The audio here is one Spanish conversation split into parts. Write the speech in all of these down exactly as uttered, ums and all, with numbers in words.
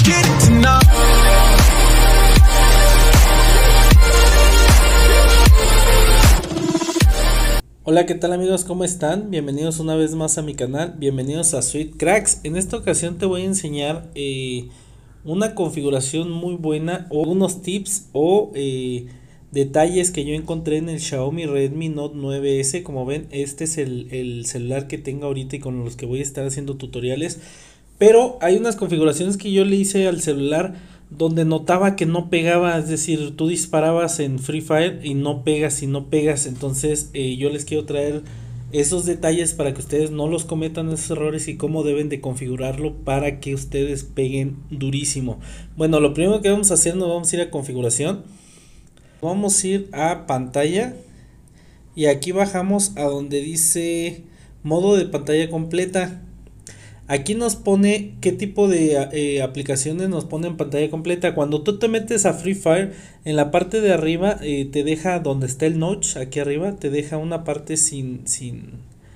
get it tonight. Hola, ¿qué tal amigos? ¿Cómo están? Bienvenidos una vez más a mi canal, bienvenidos a Sweet Cracks. En esta ocasión te voy a enseñar eh, una configuración muy buena o unos tips o eh, detalles que yo encontré en el Xiaomi Redmi Note nueve S. Como ven, este es el, el celular que tengo ahorita y con los que voy a estar haciendo tutoriales. Pero hay unas configuraciones que yo le hice al celular donde notaba que no pegaba, es decir, tú disparabas en Free Fire y no pegas y no pegas. Entonces eh, yo les quiero traer esos detalles para que ustedes no los cometan esos errores y cómo deben de configurarlo para que ustedes peguen durísimo. Bueno, lo primero que vamos a hacer, nos vamos a ir a configuración, vamos a ir a pantalla y aquí bajamos a donde dice modo de pantalla completa. Aquí nos pone qué tipo de eh, aplicaciones nos pone en pantalla completa. Cuando tú te metes a Free Fire, en la parte de arriba eh, te deja donde está el notch, aquí arriba te deja una parte sin, sin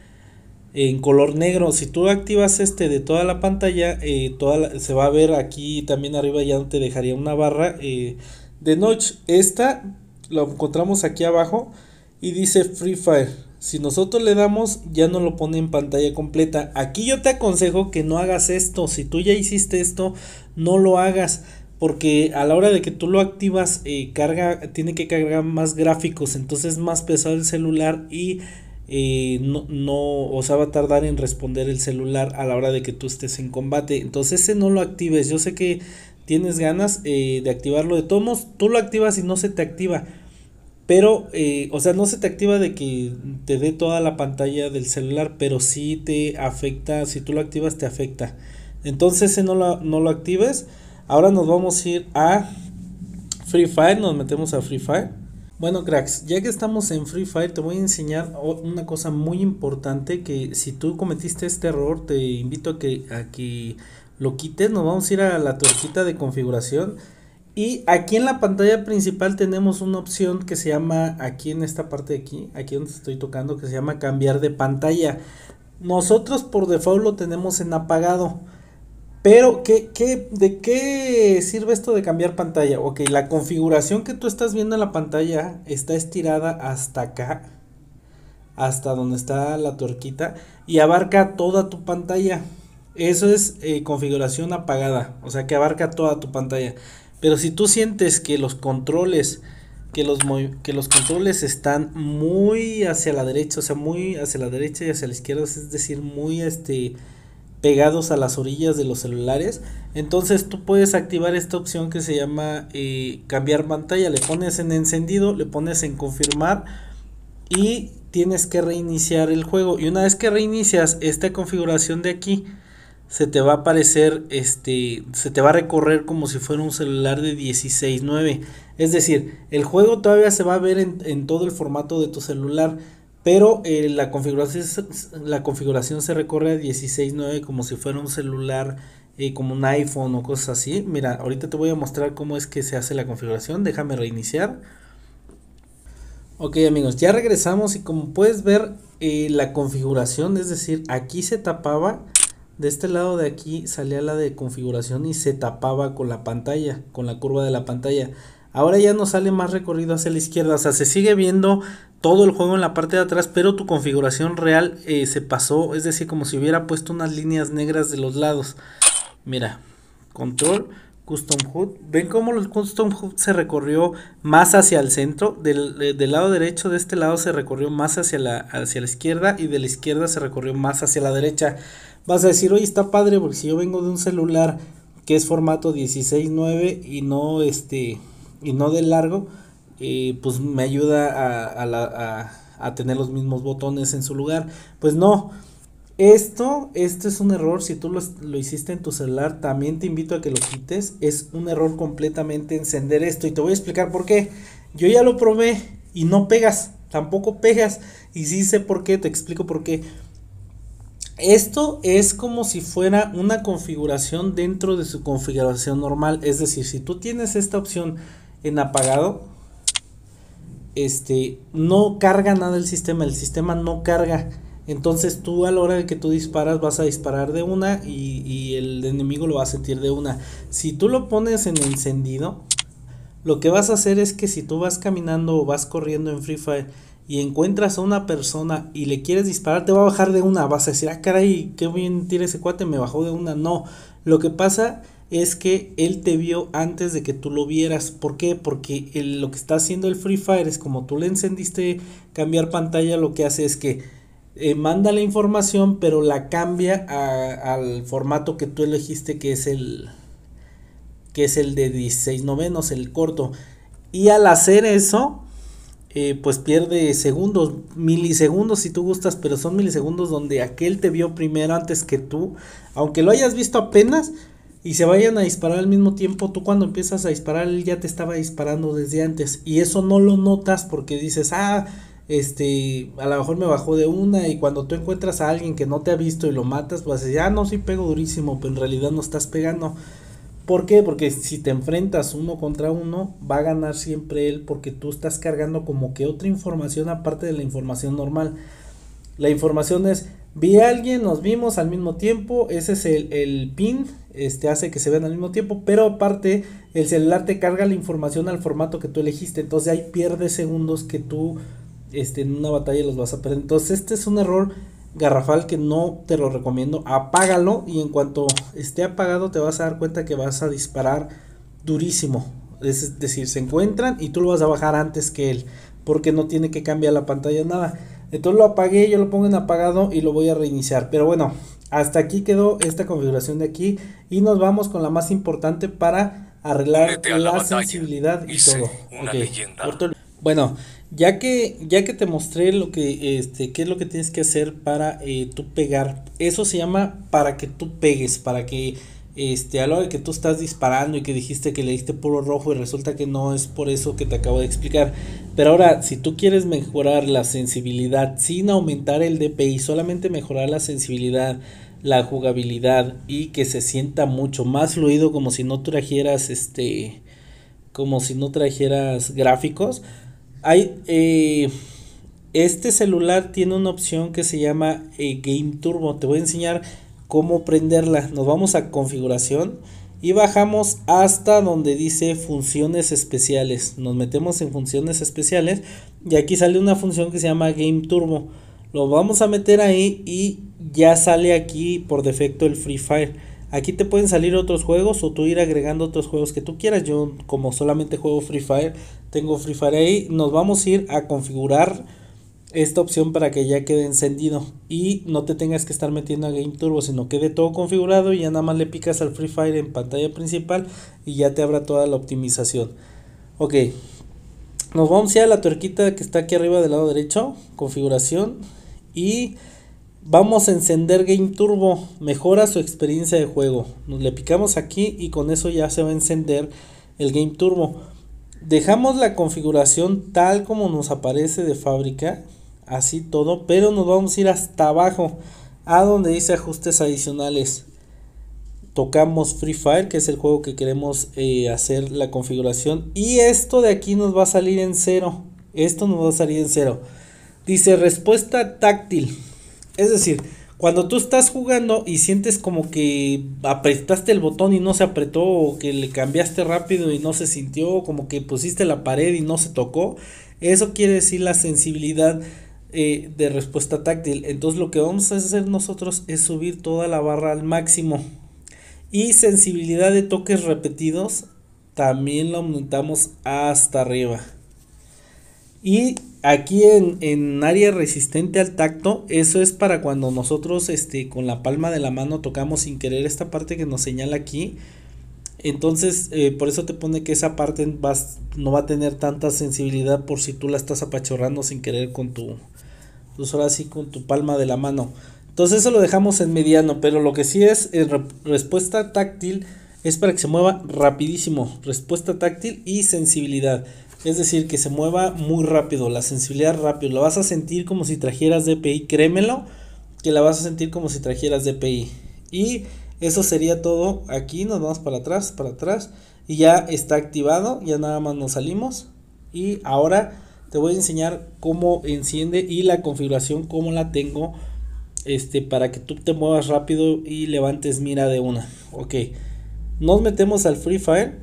en color negro. Si tú activas este de toda la pantalla, eh, toda la, se va a ver aquí también arriba, ya te dejaría una barra eh, de notch. Esta lo encontramos aquí abajo y dice Free Fire. Si nosotros le damos, ya no lo pone en pantalla completa. Aquí yo te aconsejo que no hagas esto. Si tú ya hiciste esto, no lo hagas, porque a la hora de que tú lo activas, eh, carga, tiene que cargar más gráficos, entonces es más pesado el celular y eh, no, no, o sea, va a tardar en responder el celular a la hora de que tú estés en combate. Entonces ese no lo actives. Yo sé que tienes ganas eh, de activarlo. De todos modos, tú lo activas y no se te activa. Pero, eh, o sea, no se te activa de que te dé toda la pantalla del celular, pero sí te afecta, si tú lo activas te afecta. Entonces ese no lo, no lo actives. Ahora nos vamos a ir a Free Fire, nos metemos a Free Fire. Bueno cracks, ya que estamos en Free Fire te voy a enseñar una cosa muy importante, que si tú cometiste este error te invito a que, a que lo quites. Nos vamos a ir a la tuerquita de configuración. Y aquí en la pantalla principal tenemos una opción que se llama, aquí en esta parte de aquí, aquí donde estoy tocando, que se llama cambiar de pantalla. Nosotros por default lo tenemos en apagado. Pero, ¿qué, qué, ¿de qué sirve esto de cambiar pantalla? Ok, la configuración que tú estás viendo en la pantalla está estirada hasta acá, hasta donde está la tuerquita, y abarca toda tu pantalla. Eso es eh, configuración apagada, o sea que abarca toda tu pantalla. Pero si tú sientes que los controles, que los, que los controles están muy hacia la derecha, o sea, muy hacia la derecha y hacia la izquierda, es decir, muy este, pegados a las orillas de los celulares, entonces tú puedes activar esta opción que se llama eh, cambiar pantalla. Le pones en encendido, le pones en confirmar y tienes que reiniciar el juego. Y una vez que reinicias esta configuración de aquí, se te va a aparecer, este, se te va a recorrer como si fuera un celular de dieciséis nueve. Es decir, el juego todavía se va a ver en, en todo el formato de tu celular, pero eh, la configuración, la configuración se recorre a dieciséis nueve como si fuera un celular, eh, como un iPhone o cosas así. Mira, ahorita te voy a mostrar cómo es que se hace la configuración. Déjame reiniciar. Ok amigos, ya regresamos y como puedes ver eh, la configuración, es decir, aquí se tapaba. De este lado de aquí salía la de configuración y se tapaba con la pantalla, con la curva de la pantalla. Ahora ya no sale más recorrido hacia la izquierda, o sea, se sigue viendo todo el juego en la parte de atrás, pero tu configuración real eh, se pasó, es decir, como si hubiera puesto unas líneas negras de los lados. Mira, control, custom H U D, ven cómo el custom H U D se recorrió más hacia el centro, del, del lado derecho de este lado se recorrió más hacia la, hacia la izquierda y de la izquierda se recorrió más hacia la derecha. Vas a decir, oye, está padre, porque si yo vengo de un celular que es formato dieciséis nueve y no este y no de largo, eh, pues me ayuda a, a, la, a, a tener los mismos botones en su lugar. Pues no, esto, esto es un error. Si tú lo, lo hiciste en tu celular, también te invito a que lo quites. Es un error completamente encender esto y te voy a explicar por qué. Yo ya lo probé y no pegas, tampoco pegas, y sí sé por qué, te explico por qué. Esto es como si fuera una configuración dentro de su configuración normal. Es decir, si tú tienes esta opción en apagado, este, no carga nada el sistema, el sistema no carga. Entonces tú a la hora de que tú disparas vas a disparar de una y, y el enemigo lo va a sentir de una. Si tú lo pones en encendido, lo que vas a hacer es que si tú vas caminando o vas corriendo en Free Fire y encuentras a una persona y le quieres disparar, te va a bajar de una. Vas a decir, ah, caray, qué bien tira ese cuate, me bajó de una. No, lo que pasa es que él te vio antes de que tú lo vieras. ¿Por qué? Porque el, lo que está haciendo el Free Fire es como tú le encendiste cambiar pantalla, lo que hace es que eh, manda la información, pero la cambia a, al formato que tú elegiste, que es el que es el de dieciséis novenos, el corto. Y al hacer eso, eh, pues pierde segundos, milisegundos si tú gustas, pero son milisegundos donde aquel te vio primero antes que tú, aunque lo hayas visto apenas y se vayan a disparar al mismo tiempo. Tú cuando empiezas a disparar, él ya te estaba disparando desde antes, y eso no lo notas porque dices, ah, este, a lo mejor me bajó de una, y cuando tú encuentras a alguien que no te ha visto y lo matas, pues ya, ah, no, sí pego durísimo, pero en realidad no estás pegando. ¿Por qué? Porque si te enfrentas uno contra uno, va a ganar siempre él, porque tú estás cargando como que otra información aparte de la información normal. La información es, vi a alguien, nos vimos al mismo tiempo, ese es el, el pin, este hace que se vean al mismo tiempo, pero aparte el celular te carga la información al formato que tú elegiste, entonces ahí pierdes segundos que tú este, en una batalla los vas a perder. Entonces este es un error garrafal que no te lo recomiendo. Apágalo y en cuanto esté apagado te vas a dar cuenta que vas a disparar durísimo. Es decir, se encuentran y tú lo vas a bajar antes que él, porque no tiene que cambiar la pantalla nada. Entonces lo apagué, yo lo pongo en apagado y lo voy a reiniciar. Pero bueno, hasta aquí quedó esta configuración de aquí, y nos vamos con la más importante para arreglar la, la sensibilidad y todo. Okay. Bueno, ya que ya que te mostré lo que este qué es lo que tienes que hacer para eh, tú pegar, eso se llama para que tú pegues, para que este a la hora de que tú estás disparando y que dijiste que le diste puro rojo y resulta que no es por eso que te acabo de explicar. Pero ahora, si tú quieres mejorar la sensibilidad sin aumentar el D P I, solamente mejorar la sensibilidad, la jugabilidad y que se sienta mucho más fluido, como si no trajeras este como si no trajeras gráficos. Hay eh, este celular tiene una opción que se llama eh, Game Turbo. Te voy a enseñar cómo prenderla. Nos vamos a configuración y bajamos hasta donde dice funciones especiales. Nos metemos en funciones especiales y aquí sale una función que se llama Game Turbo. Lo vamos a meter ahí y ya sale aquí por defecto el Free Fire. Aquí te pueden salir otros juegos o tú ir agregando otros juegos que tú quieras. Yo, como solamente juego Free Fire, tengo Free Fire ahí. Nos vamos a ir a configurar esta opción para que ya quede encendido y no te tengas que estar metiendo a Game Turbo, sino quede todo configurado y ya nada más le picas al Free Fire en pantalla principal y ya te abra toda la optimización. Ok, nos vamos a ir a la tuerquita que está aquí arriba del lado derecho, configuración, y vamos a encender Game Turbo. Mejora su experiencia de juego. Nos le picamos aquí y con eso ya se va a encender el Game Turbo. Dejamos la configuración tal como nos aparece de fábrica, así todo, pero nos vamos a ir hasta abajo a donde dice ajustes adicionales. Tocamos Free Fire, que es el juego que queremos eh, hacer la configuración, y esto de aquí nos va a salir en cero. Esto nos va a salir en cero. Dice respuesta táctil. Es decir, cuando tú estás jugando y sientes como que apretaste el botón y no se apretó, o que le cambiaste rápido y no se sintió, como que pusiste la pared y no se tocó, eso quiere decir la sensibilidad eh, de respuesta táctil. Entonces lo que vamos a hacer nosotros es subir toda la barra al máximo. Y sensibilidad de toques repetidos también lo aumentamos hasta arriba. Y aquí en, en área resistente al tacto, eso es para cuando nosotros este, con la palma de la mano tocamos sin querer esta parte que nos señala aquí. Entonces eh, por eso te pone que esa parte vas, no va a tener tanta sensibilidad por si tú la estás apachurrando sin querer con tu, pues ahora sí, con tu palma de la mano. Entonces eso lo dejamos en mediano, pero lo que sí es eh, re, respuesta táctil es para que se mueva rapidísimo. Respuesta táctil y sensibilidad. Es decir, que se mueva muy rápido, la sensibilidad rápido. La vas a sentir como si trajeras D P I, créemelo, que la vas a sentir como si trajeras D P I. Y eso sería todo. Aquí nos vamos para atrás, para atrás. Y ya está activado, ya nada más nos salimos. Y ahora te voy a enseñar cómo enciende y la configuración, cómo la tengo este, para que tú te muevas rápido y levantes mira de una. Ok, nos metemos al Free Fire.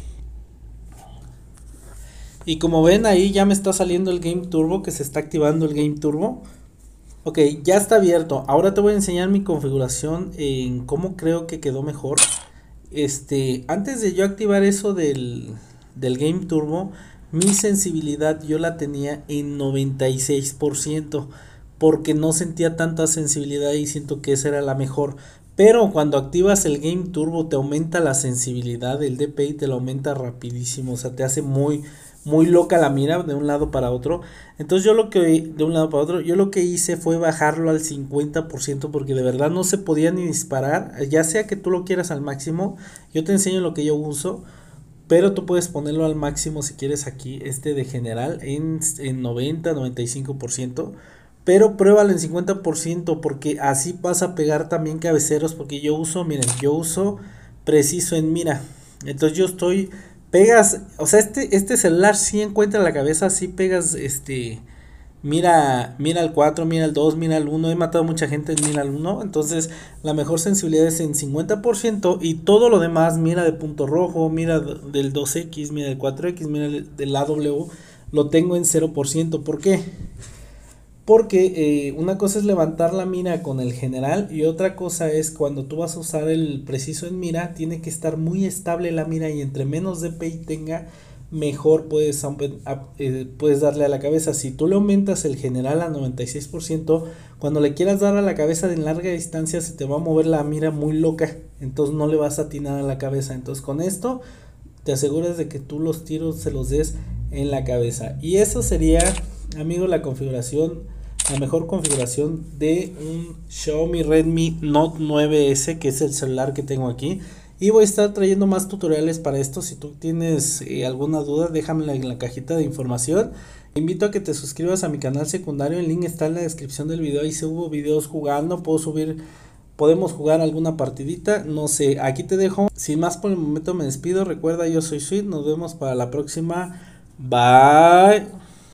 Y como ven ahí ya me está saliendo el Game Turbo, que se está activando el Game Turbo. Ok, ya está abierto. Ahora te voy a enseñar mi configuración en cómo creo que quedó mejor. Este, antes de yo activar eso del, del Game Turbo, mi sensibilidad yo la tenía en noventa y seis por ciento, porque no sentía tanta sensibilidad y siento que esa era la mejor. Pero cuando activas el Game Turbo te aumenta la sensibilidad, el D P I te lo aumenta rapidísimo, o sea, te hace muy muy loca la mira de un lado para otro. Entonces yo lo que de un lado para otro, yo lo que hice fue bajarlo al cincuenta por ciento porque de verdad no se podía ni disparar, ya sea que tú lo quieras al máximo. Yo te enseño lo que yo uso, pero tú puedes ponerlo al máximo si quieres aquí, este de general, en, en noventa, noventa y cinco por ciento. Pero pruébalo en cincuenta por ciento porque así vas a pegar también cabeceros, porque yo uso, miren, yo uso preciso en mira. Entonces yo estoy, pegas, o sea, este, este celular sí encuentra la cabeza, sí pegas, este, mira, mira el cuatro, mira el dos, mira el uno. He matado mucha gente en mira el uno. Entonces la mejor sensibilidad es en cincuenta por ciento y todo lo demás, mira de punto rojo, mira del dos equis, mira del cuatro equis, mira del A W, lo tengo en cero por ciento. ¿Por qué? Porque eh, una cosa es levantar la mira con el general y otra cosa es cuando tú vas a usar el preciso en mira, tiene que estar muy estable la mira y entre menos D P I tenga, mejor puedes, eh, puedes darle a la cabeza. Si tú le aumentas el general a noventa y seis por ciento, cuando le quieras dar a la cabeza de larga distancia se te va a mover la mira muy loca, entonces no le vas a atinar a la cabeza. Entonces con esto te aseguras de que tú los tiros se los des en la cabeza. Y eso sería, amigo, la configuración, la mejor configuración de un Xiaomi Redmi Note nueve S, que es el celular que tengo aquí. Y voy a estar trayendo más tutoriales para esto. Si tú tienes eh, alguna duda, déjamela en la cajita de información. Te invito a que te suscribas a mi canal secundario, el link está en la descripción del video. Ahí subo videos jugando, puedo subir, podemos jugar alguna partidita, no sé. Aquí te dejo, sin más por el momento me despido. Recuerda, yo soy Sweet, nos vemos para la próxima. Bye.